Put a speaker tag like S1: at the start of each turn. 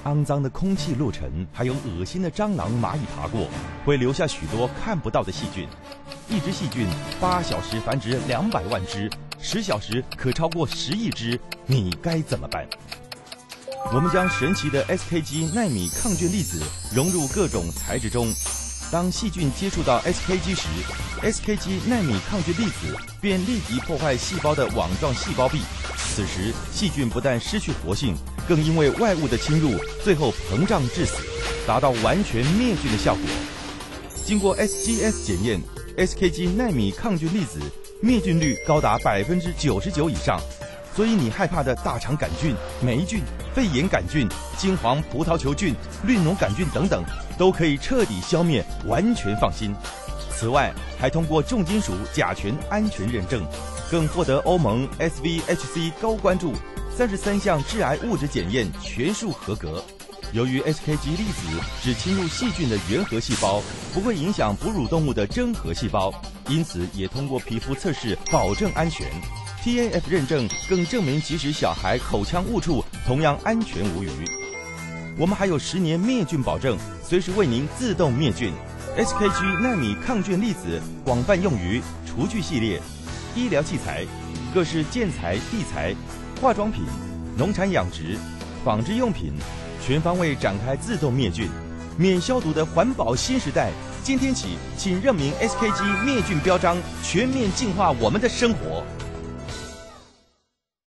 S1: 肮脏的空气落尘，还有恶心的蟑螂、蚂蚁爬过，会留下许多看不到的细菌。一只细菌8小时繁殖200万只，10小时可超过10亿只，你该怎么办？我们将神奇的 SKG 奈米抗菌粒子融入各种材质中，当细菌接触到 SKG 时 ，SKG 奈米抗菌粒子便立即破坏细胞的网状细胞壁。此时，细菌不但失去活性，更因为外物的侵入，最后膨胀致死，达到完全灭菌的效果。经过 SGS 检验 ，SKG 奈米抗菌粒子灭菌率高达99%以上。所以你害怕的大肠杆菌、霉菌、肺炎杆菌、金黄葡萄球菌、绿脓杆菌等等，都可以彻底消灭，完全放心。此外，还通过重金属甲醛安全认证，更获得欧盟 SVHC 高关注，33项致癌物质检验全数合格。由于 SKG 粒子只侵入细菌的原核细胞，不会影响哺乳动物的真核细胞，因此也通过皮肤测试保证安全。TAF 认证更证明，即使小孩口腔误触，同样安全无虞。我们还有10年灭菌保证，随时为您自动灭菌。SKG 奈米抗菌粒子广泛用于厨具系列、医疗器材、各式建材、地材、化妆品、农产养殖、纺织用品，全方位展开自动灭菌、免消毒的环保新时代。今天起，请认明 SKG 灭菌标章，全面净化我们的生活。